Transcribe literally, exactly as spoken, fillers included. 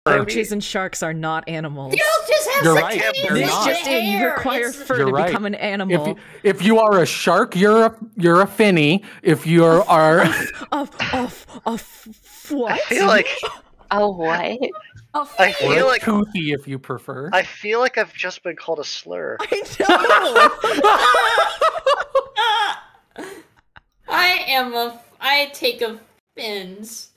roaches and sharks are not animals. You don't just have You're such right, a they're It's not. just it. You require It's- fur You're to right. become an animal. If you, if you are a shark, you're a you're a finny. If you are Of of of what? I feel like Oh, what? A I fin. feel or a like toothy, if you prefer. I feel like I've just been called a slur. I know. I am a. I take offense.